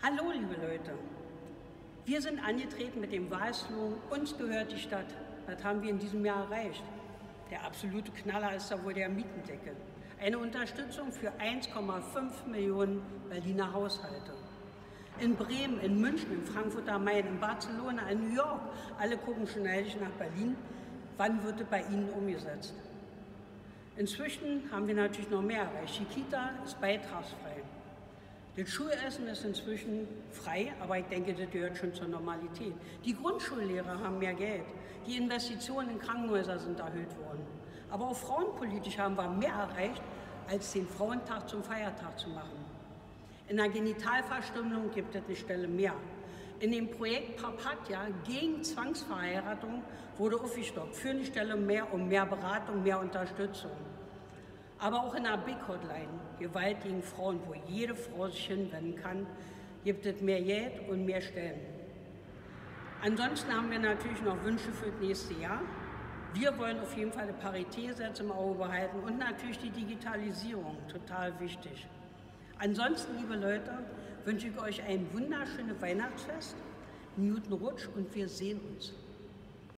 Hallo, liebe Leute. Wir sind angetreten mit dem Wahlslogan „Uns gehört die Stadt". Das haben wir in diesem Jahr erreicht. Der absolute Knaller ist da wohl der Mietendeckel. Eine Unterstützung für 1,5 Millionen Berliner Haushalte. In Bremen, in München, in Frankfurt am Main, in Barcelona, in New York, alle gucken schon neidisch nach Berlin. Wann wird es bei Ihnen umgesetzt? Inzwischen haben wir natürlich noch mehr erreicht. Die Kita ist beitragsfrei. Das Schulessen ist inzwischen frei, aber ich denke, das gehört schon zur Normalität. Die Grundschullehrer haben mehr Geld. Die Investitionen in Krankenhäuser sind erhöht worden. Aber auch frauenpolitisch haben wir mehr erreicht, als den Frauentag zum Feiertag zu machen. In der Genitalverstümmelung gibt es eine Stelle mehr. In dem Projekt Papatja gegen Zwangsverheiratung wurde aufgestockt für eine Stelle mehr und mehr Beratung, mehr Unterstützung. Aber auch in der Big Hotline, Gewalt gegen Frauen, wo jede Frau sich hinwenden kann, gibt es mehr Geld und mehr Stellen. Ansonsten haben wir natürlich noch Wünsche für das nächste Jahr. Wir wollen auf jeden Fall das Paritätsgesetz im Auge behalten und natürlich die Digitalisierung, total wichtig. Ansonsten, liebe Leute, wünsche ich euch ein wunderschönes Weihnachtsfest, einen guten Rutsch und wir sehen uns.